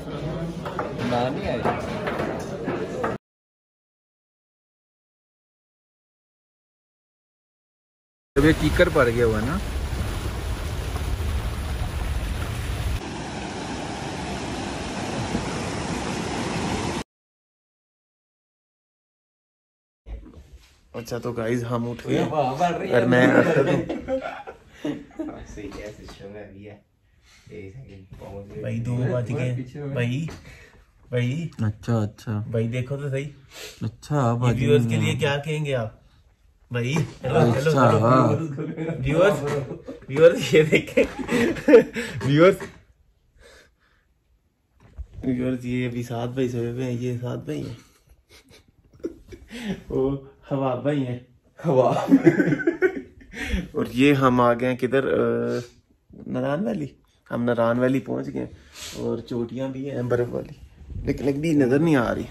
ना नहीं आई। अब ये कीकर पड़ गया हुआ ना। अच्छा तो गाइस हम उठ गए और मैं भाई 2 बज गए भाई भाई। अच्छा अच्छा भाई देखो तो सही। अच्छा व्यूअर्स के लिए क्या कहेंगे आप भाई? अच्छा व्यूअर्स व्यूअर्स ये देखें व्यूअर्स व्यूअर्स ये अभी 7 भाई सोए हुए हैं। ये 7 भाई हैं। वो हवा भाई हैं हवा। और ये हम आ गए हैं किधर नारायण वैली। हम नारायण वैली पहुंच गए और चोटियां भी हैं बर्फ वाली, लेकिन एक भी नजर नहीं आ रही।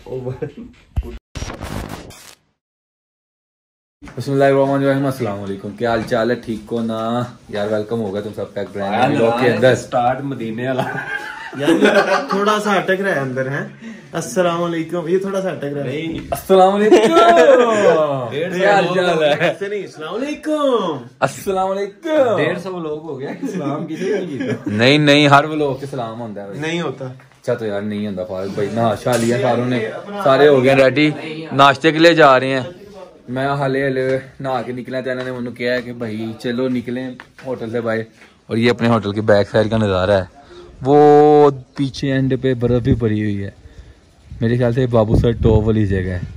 अस्सलाम वालेकुम, क्या हाल चाल है? ठीक हो ना यार? वेलकम होगा तुम सबका एक ब्रांड न्यू व्लॉग के अंदर। स्टार्ट मदीने वाला यार थोड़ा सा अटक रहा है अंदर है। अस्सलाम वालेकुम, ये थोड़ा सा अटक रहा है। अस्सलाम वालेकुम क्या हाल चाल है? ऐसे नहीं अस्सलाम वालेकुम अस्सलाम वालेकुम। 150 लोग हो गया सलाम किसी ने नहीं किया। नहीं नहीं, हर लोग के सलाम होता है। नहीं होता। अच्छा तो यार नहीं होता फारूक भाई। नाश्ता लिया सारों ने, सारे हो गए रेडी, नाश्ते के लिए जा रहे हैं। मैं हले नहा के निकला था। इन्होंने मैंने किया है कि भाई चलो निकले होटल से बाहर। और ये अपने होटल की बैक साइड का नज़ारा है। वो पीछे एंड पे बर्फ भी पड़ी हुई है। मेरे ख्याल से बाबू सर टॉप वाली जगह है।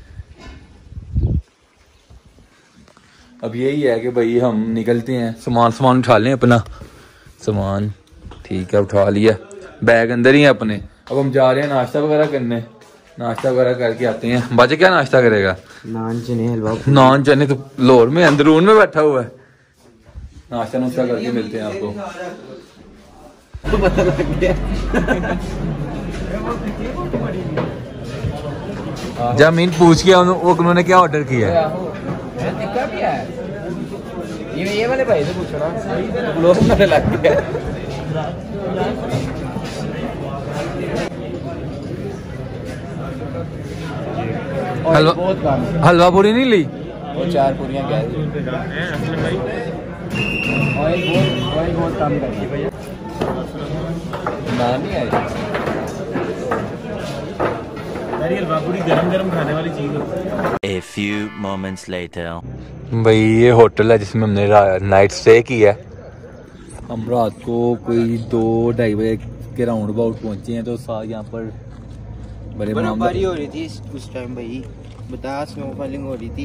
अब यही है कि भाई हम निकलते हैं, सामान उठा लें अपना सामान। ठीक है उठा लिया, बैग अंदर ही है अपने। अब हम जा रहे हैं नाश्ता वगैरह करने। नाश्ता वगैरह करके आते हैं। बाजे क्या नाश्ता करेगा? नान चने हलवा। नान चने तो लोर में अंदरून में बैठा हुआ है। नाश्ता नुश्ता करके मिलते हैं आपको। पता लग गया। जमीन पूछ के उन्होंने क्या ऑर्डर किया है? ये वाले भाई से पूछना लोग में लग गया। हलवा पूरी नहीं ली? वो 4 पूरियां क्या बहुत काम करती भैया। ना नहीं आई। हलवा पूरी गरम खाने वाली चीज है। A few moments later. भाई ये होटल है जिसमें हमने नाइट स्टे किया है। हम रात को कोई 2-2:30 बजे के राउंड अबाउट पहुंचे हैं। तो यहाँ पर बर्फबारी हो रही थी उस टाइम भाई, बता स्नोफॉलिंग हो रही थी।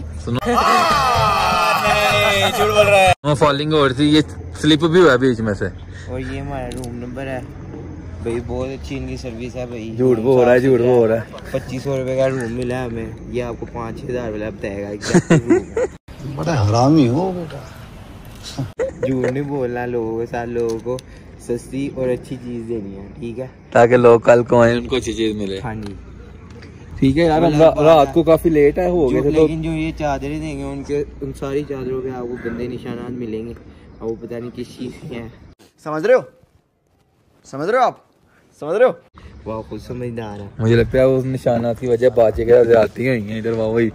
झूठ बोल रहा है। स्नोफॉलिंग हो रही थी, ये स्लिप भी हुआ बीच में से। और ये हमारा रूम नंबर है भाई, बहुत अच्छी इनकी सर्विस है भाई। झूठ बोल रहा है, झूठ बोल रहा है। 2500 रुपए का रूम मिला हमें, ये आपको 5-6 हज़ार वाला बताएगा। बड़ा हरामी हो बेटा। झूठ नहीं बोलना, लोगों के साथ लोगों को सस्ती और अच्छी चीज देनी है, ठीक है? ताकि लोग कल को आए उनको अच्छी चीज मिले। हाँ जी ठीक है यार। हम रात को काफी लेट है हो गए थे। लेकिन जो ये चादरें देंगे उनके उन सारी चादरों पे आपको गंदे निशानात मिलेंगे और वो पता नहीं किस चीज के हैं। समझ रहे हो? समझ रहे हो आप? समझ रहे हो? वाह खुद समझदार है। मुझे लगता है उस निशानात की वजह बाजे के जाती हुई हैं इधर। वही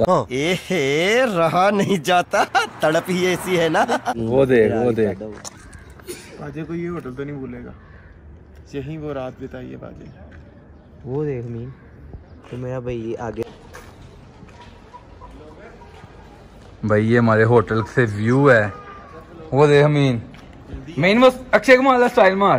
रहा नहीं जाता, तड़प ही ऐसी है ना। वो देख बाजे को ये होटल तो नहीं भूलेगा, यहीं वो रात बिताई है बाजे। वो देख मीन तो मेरा भाई आगे भाई ये हमारे होटल से व्यू है। वो देख मीन बस अक्षय कुमार का स्टाइल मार।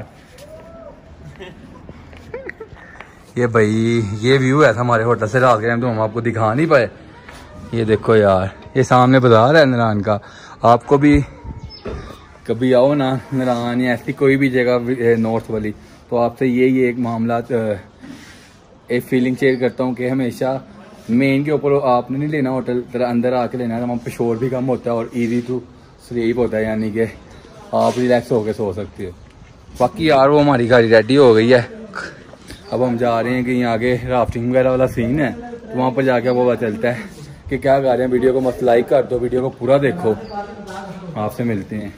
ये भाई ये व्यू है हमारे होटल से रात के टाइम, तो हम आपको दिखा नहीं पाए। ये देखो यार, ये सामने बाजार है नारायण का। आपको भी कभी आओ ना नारायण या ऐसी कोई भी जगह नॉर्थ वाली, तो आपसे ये एक मामला एक फीलिंग शेयर करता हूँ कि हमेशा मेन के ऊपर आपने नहीं लेना होटल, तरह अंदर आके लेना है। वहाँ पे शोर भी कम होता है और इजी टू स्लीप होता है, यानी कि आप रिलैक्स होकर सो सकते हो। बाकी यार वो हमारी गाड़ी रेडी हो गई है। अब हम जा रहे हैं कि यहाँ आगे राफ्टिंग वगैरह वाला सीन है, तो वहाँ पर जाके वो पता चलता है कि क्या कर रहे हैं। वीडियो को मस्त लाइक कर दो, वीडियो को पूरा देखो। आपसे मिलते हैं।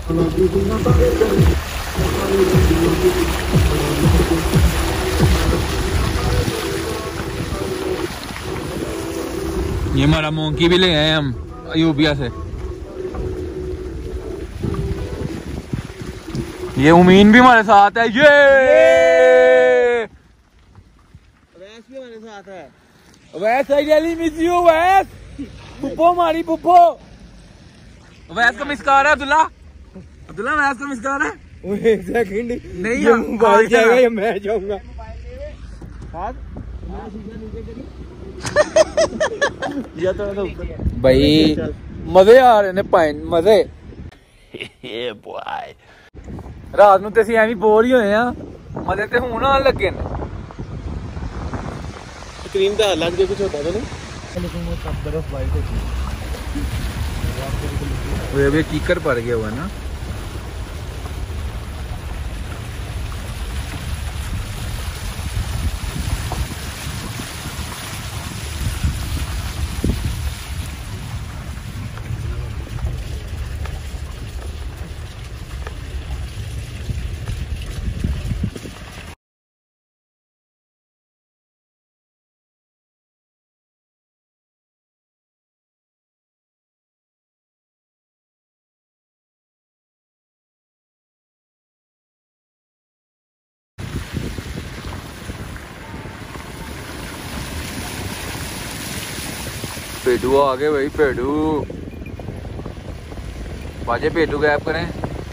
ये हमारा मोंकी भी ले आए हम यूपिया से। ये उमीन भी हमारे साथ है। ये वैस भी हमारे साथ है। वैस आई रियली मिस यू वैस। पुप्पो हमारी पुप्पो। वैस का मिस कर रहा है अब्दुल्ला। अब्दुल्ला वैस का मिस कर रहा है। एक सेकंड नहीं ये मोबाइल जाएगा या मैं जाऊंगा। या तो भाई मजे आ रहे ने पाइन मजे। रात ਨੂੰ ਤੇ ਅਸੀਂ ਐਵੇਂ ਬੋਰ ਹੀ ਹੋਏ ਆ ਮਜ਼ੇ ਤੇ ਹੁਣ ਆਣ ਲੱਗੇ ਨੇ। स्क्रीन पे अलग जो कुछ होता था ना वो अभी कीकर पड़ गया हुआ ना। पेडू आ गए भाई पेडू। बाजे पेडू गैप करें।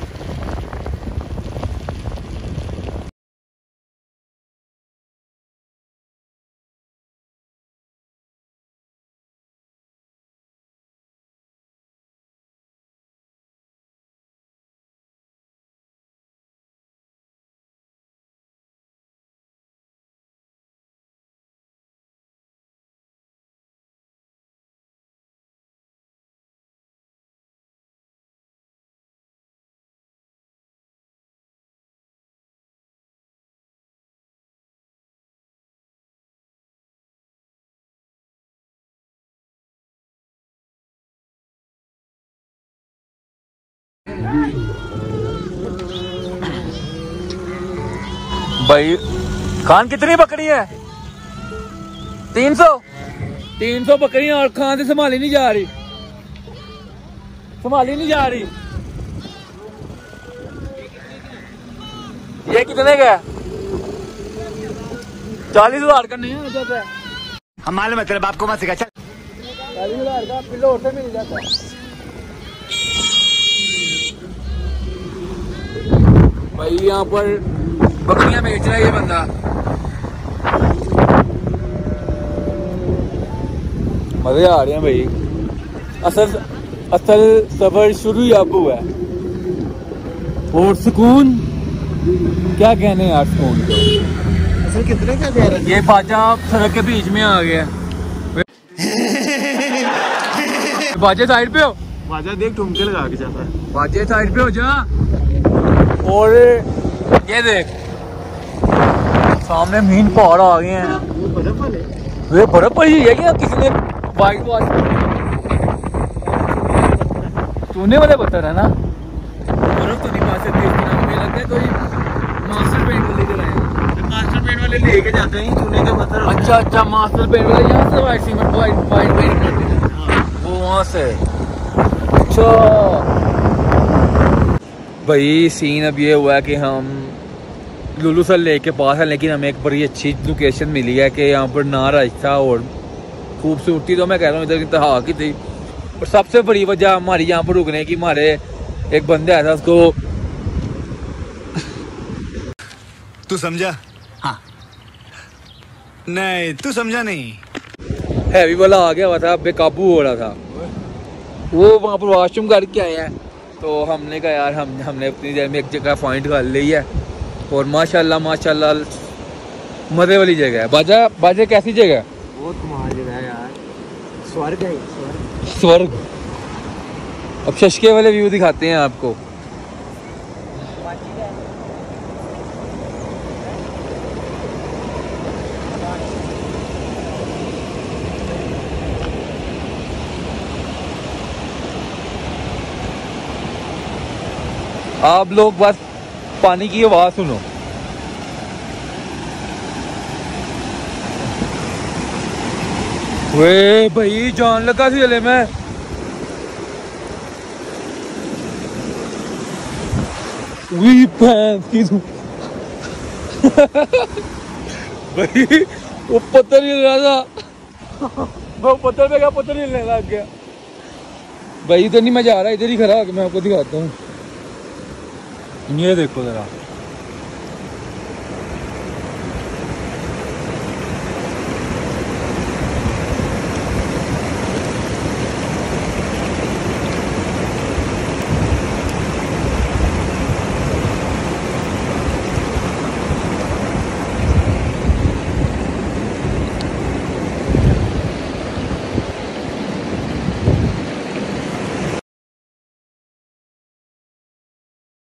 भाई खान कितनी बकरी है? 300 बकरियां और खान से संभाली नहीं जा रही, संभाली नहीं जा रही। ये कितने का है? 40,000 का नहीं है जाता है। हमारे मतलब आपको मत सिखा। 40,000 का पिल्लो से मिल जाता है। भाई यहाँ पर बकरियां बेच रहा है ये बंदा। मजे आ रहे हैं भाई। असल सफर शुरू ही अब हुआ है और सुकून क्या कहने यार सुकून को। असल कितने का कह रहा है? ये बाजा सड़क के बीच में आ गया। बाजे साइड पे हो, बाजा देख ठुमके लगा के जाता है। बाजे साइड पे हो जा। और ये देख सामने मीन पहाड़ आ गए हैं। वो बर्फ वाले वे बर्फ पड़ी है क्या? किसी ने वाइट वॉश चूने वाले पत्थर है ना। बर्फ तो नहीं पा सकती मुझे लगता है कोई मास्टर पेंट वाले जगह। मास्टर पेंट वाले लेके जाते हैं चूने के पत्थर। अच्छा मास्टर पेंट वाले यहाँ से वाइट सीमेंट वाइट पेंट करते हैं वो वहाँ से। अच्छा भाई सीन अब ये हुआ है कि हम लुलू सर लेक के पास है, लेकिन हमें एक बड़ी अच्छी लोकेशन मिली है कि यहाँ पर ना रास्ता और खूबसूरती तो मैं कह रहा हूँ इधर इंतहा की थी। और सबसे बड़ी वजह हमारी यहाँ पर रुकने की, हमारे एक बंदे आया था उसको तू समझा? हाँ नहीं तू समझा नहीं। हैवी वाला आ गया हुआ था, बेकाबू हो रहा था। वो वहाँ पर वॉशरूम करके आए हैं तो हमने कहा यार हमने अपनी देर में एक जगह पॉइंट कर ली है। और माशाल्लाह माशाल्लाह मजे वाली जगह है। बाजा कैसी जगह है? बहुत कमाल जगह है यार, स्वर्ग है स्वर्ग। अब शशके वाले व्यू दिखाते हैं आपको। आप लोग बस पानी की आवाज सुनो। वे भाई जान लगा सी हले मैं। वी भैंस की भाई वो पत्थर हिल रहा था। वो पत्थर पे क्या पत्थर हिलने लग गया। भाई इधर नहीं मैं जा रहा, इधर ही खड़ा होकर मैं आपको दिखाता हूँ। ये देखो जरा।